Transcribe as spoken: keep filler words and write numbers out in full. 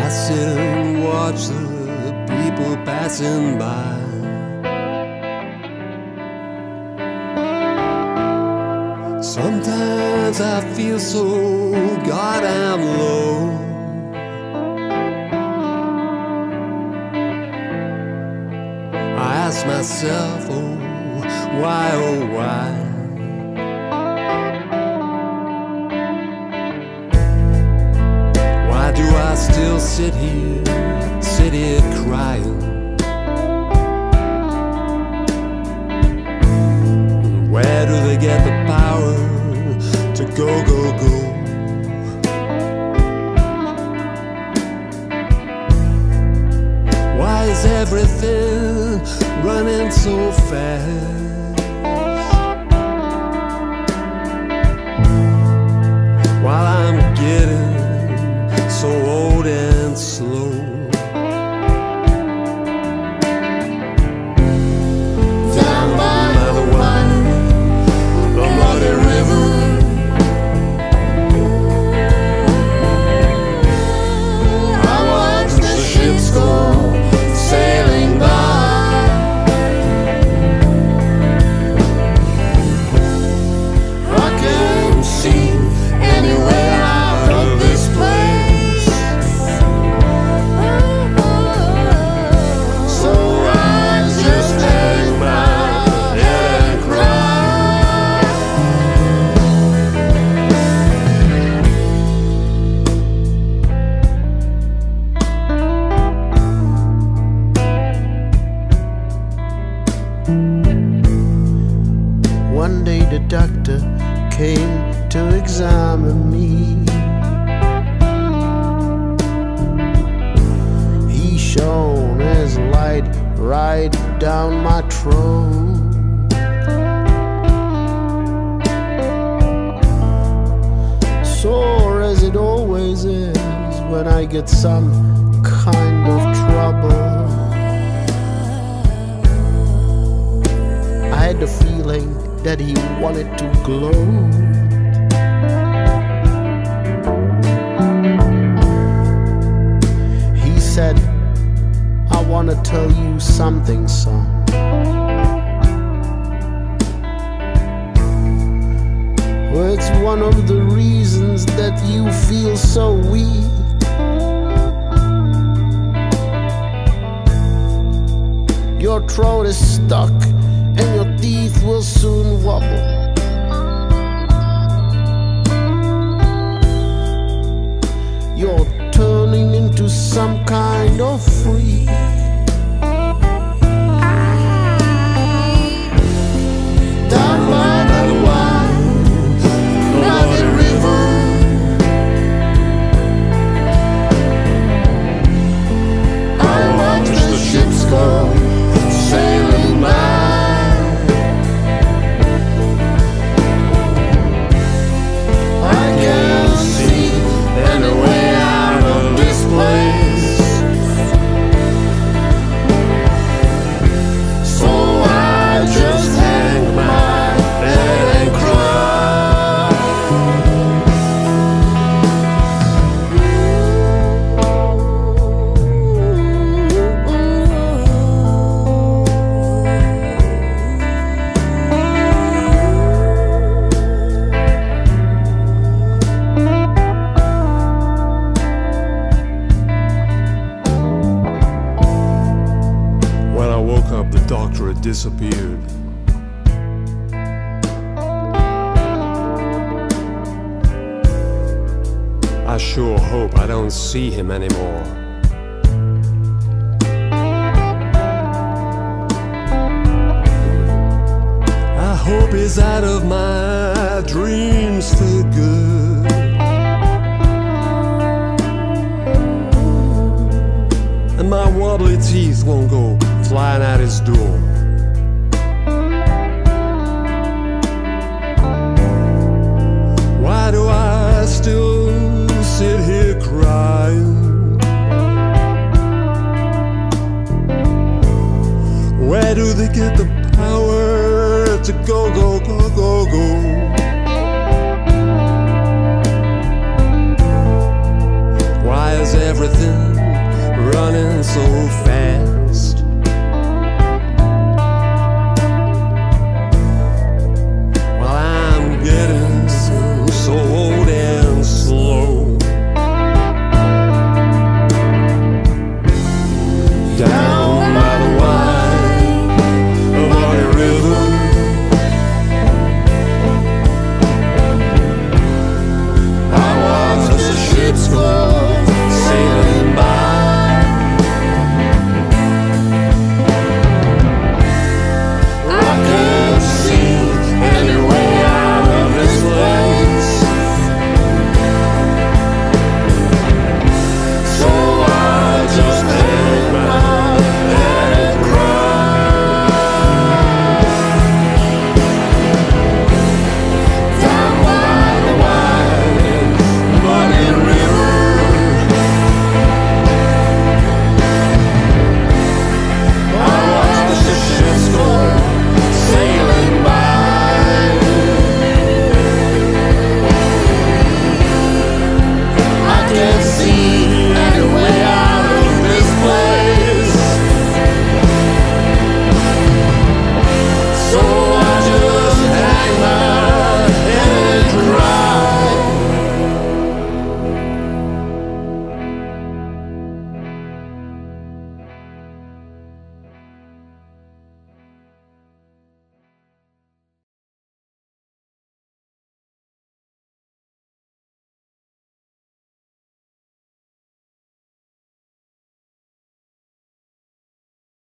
I sit and watch the people passing by. Sometimes I feel so goddamn low. I ask myself, oh, why, oh, why? Why do I still sit here, sit here crying? Where do they get the power to go, go, go? Why is everything running so fast? While I'm getting so old and slow. Down by the one, the muddy river, I watch the ships go sailing by. I can't see any way out of this place, so I just hang my head and cry. One day the doctor came to examine me. He shone his light right down my throat. Sore as it always is when I get some kind of trouble. I had the feeling that he wanted to glow. He said, I want to tell you something, son. Well, it's one of the reasons that you feel so weak. Your throat is stuck and your teeth will soon wobble. You're turning into some kind of freak. Down by the wide, muddy river, I watch the ships go sailing by. Disappeared. I sure hope I don't see him anymore. I hope he's out of my dreams for good. And my wobbly teeth won't go flying out his door. Why do I still sit here crying? Where do they get the power to go, go, go, go, go? Why is everything so fast.